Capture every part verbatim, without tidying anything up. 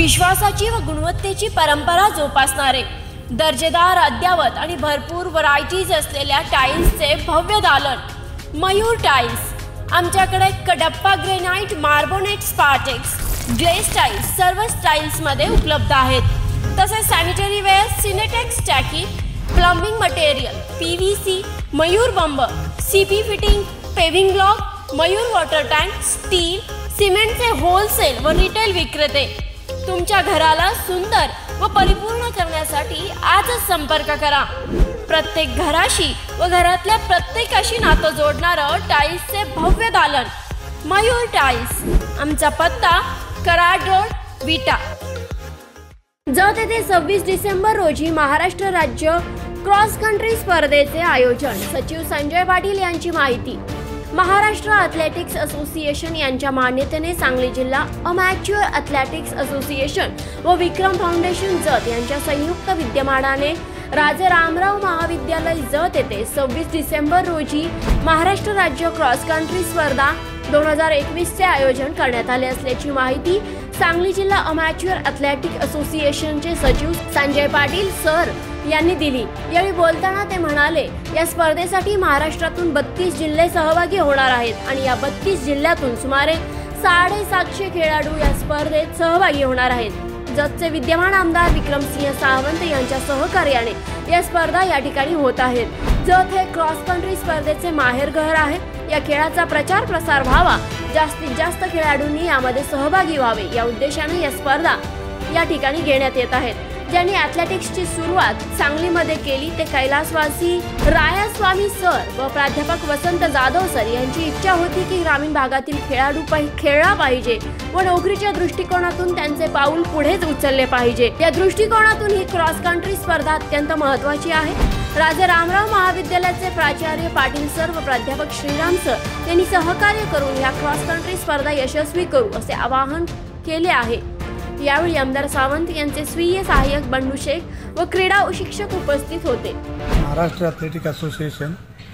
विश्वासाची व गुणवत्तेची परंपरा जोपासणारे, दर्जेदार, अद्यावत आणि भरपूर व्हरायटीज असलेल्या टाइल्सचे भव्य दालन मयूर टाइल्स। आमच्याकडे Kadappa granite, marbonate, Spartex, glaze tiles सर्व स्टाइल्समध्ये उपलब्ध आहेत। तसेच सॅनिटरी वेअर, सिनेटेक्स टाकी, प्लंबिंग मटेरियल, पीव्हीसी, मयूर बंब, CP fitting, paving block, Mayur water tank, steel, सिमेंटचे होलसेल व रिटेल विक्रेते। तुमच्या घराला सुंदर व परिपूर्ण करण्यासाठी आजच संपर्क करा। प्रत्येक घराशी व घरातल्या प्रत्येकाशी नातं जोडणारं टाइल्सचे भव्य दालन मयूर टाइल्स। आमचा पत्ता कराड रोड, विटा। जत येथे सव्वीस डिसेंबर रोजी महाराष्ट्र राज्य क्रॉस कंट्री स्पर्धेचे आयोजन। सचिव संजय पाटील यांची माहिती। महाराष्ट्र ॲथलेटिक्स असोसिएशन यांच्या मान्यतेने सांगली जिल्हा अमॅच्युअर ॲथलेटिक्स असोसिएशन व विक्रम फाउंडेशन जत यांच्या संयुक्त विद्यमानाने राजे रामराव महाविद्यालय जत येथे सव्वीस डिसेंबर रोजी महाराष्ट्र राज्य क्रॉस कंट्री स्पर्धा दोन हजार एकवीस चे आयोजन करण्यात आले असल्याची माहिती सांगली जिल्हा अमॅच्युअर ॲथलेटिक्स असोसिएशनचे सचिव संजय पाटील सर यांनी दिली। यावेळी बोलताना ते म्हणाले, या स्पर्धेसाठी महाराष्ट्रातून बत्तीस जिल्हे सहभागी होणार आहेत आणि या बत्तीस जिल्ह्यातून सुमारे साडेसातशे खेळाडू या स्पर्धेत सहभागी होणार आहेत। जतचे विद्यमान आमदार विक्रमसिंह सावंत यांच्या सहकार्याने या स्पर्धा या ठिकाणी होत आहेत। जत हे क्रॉस कंट्री स्पर्धेचे माहेरघर आहे। या खेळाचा प्रचार प्रसार व्हावा, जास्तीत जास्त खेळाडूंनी यामध्ये सहभागी व्हावे या उद्देशाने या स्पर्धा या ठिकाणी घेण्यात येत आहेत। ज्यांनी ॲथलेटिक्सची सुरुवात सांगलीमध्ये केली ते कैलासवासी रायास्वामी सर व प्राध्यापक वसंत जाधव सर यांची इच्छा होती की ग्रामीण भागातील खेळाडू खेळला पाहिजे व नोकरीच्या दृष्टिकोनातून त्यांचे पाऊल पुढेच उचलले पाहिजे। या दृष्टिकोनातून ही क्रॉस कंट्री स्पर्धा अत्यंत महत्त्वाची आहे। राजे रामराव महाविद्यालयाचे प्राचार्य पाटील सर व प्राध्यापक श्रीराम सर यांनी सहकार्य करून या क्रॉस कंट्री स्पर्धा यशस्वी करू असे आवाहन केले आहे। यावेळी आमदार सावंत यांचे स्वीय सहाय्यक बंडू शेख व क्रीडा शिक्षक उपस्थित होते। महाराष्ट्र ॲथलेटिक्स असोसिएशन,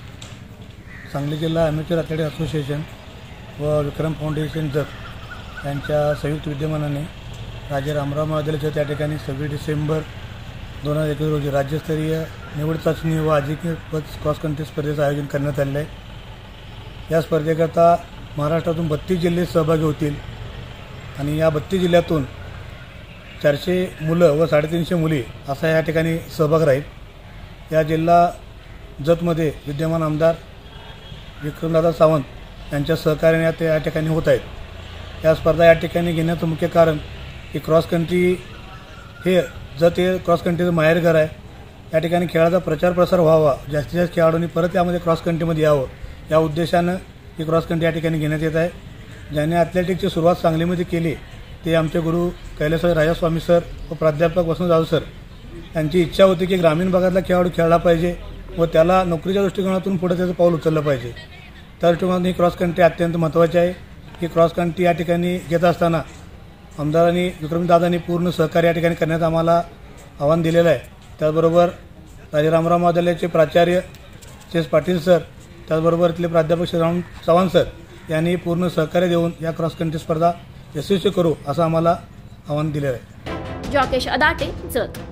सांगली जिल्हा ॲमेच्युअर ॲथलेटिक्स असोसिएशन व विक्रम फाउंडेशन जत यांच्या संयुक्त विद्यमानाने राजे रामराव महाविद्यालयाच्या त्या ठिकाणी सव्वीस डिसेंबर दोन हजार एकवीस रोजी राज्यस्तरीय निवड चाचणी व अजिंक्यपद क्रॉस कंट्री स्पर्धेचं आयोजन करण्यात आले आहे। या स्पर्धेकरता महाराष्ट्रातून बत्तीस जिल्हे सहभागी होतील आणि या बत्तीस जिल्ह्यातून चारशे मुलं व साडेतीनशे मुली असा या ठिकाणी सहभाग राहील। या जिल्हा जतमध्ये विद्यमान आमदार विक्रमदादा सावंत यांच्या सहकार्याने ते या ठिकाणी होत आहेत। या स्पर्धा या ठिकाणी घेण्याचं मुख्य कारण की क्रॉस कंट्री हे जत हे क्रॉस कंट्रीचं माहेरघर आहे। या ठिकाणी खेळाचा प्रचार प्रसार व्हावा, जास्तीत जास्त खेळाडूंनी परत यामध्ये क्रॉस कंट्रीमध्ये यावं या उद्देशानं ही क्रॉस कंट्री या ठिकाणी घेण्यात येत आहे। ज्यांनी ॲथलेटिक्सची सुरुवात सांगलीमध्ये केली ते आमचे गुरु कैलासवासी रायास्वामी सर व प्राध्यापक वसंत जाधव सर यांची इच्छा होती की ग्रामीण भागातला खेळाडू खेळला पाहिजे व त्याला नोकरीच्या दृष्टिकोनातून पुढे त्याचं पाऊल उचललं पाहिजे। त्या दृष्टिकोनातून ही क्रॉस कंट्री अत्यंत महत्त्वाची आहे। ही क्रॉस कंट्री या ठिकाणी घेत असताना आमदारांनी विक्रमदादांनी पूर्ण सहकार्य या ठिकाणी करण्याचं आम्हाला आव्हान दिलेलं आहे। त्याचबरोबर राजे रामराव महाविद्यालयाचे प्राचार्य चेस पाटील सर, त्याचबरोबर इथले प्राध्यापक श्रीराम चव्हाण सर यांनी पूर्ण सहकार्य देऊन या क्रॉस कंट्री स्पर्धा यशस्वी करू असं आम्हाला आव्हान दिलेलं आहे। जॉकेश अदाटे, जत।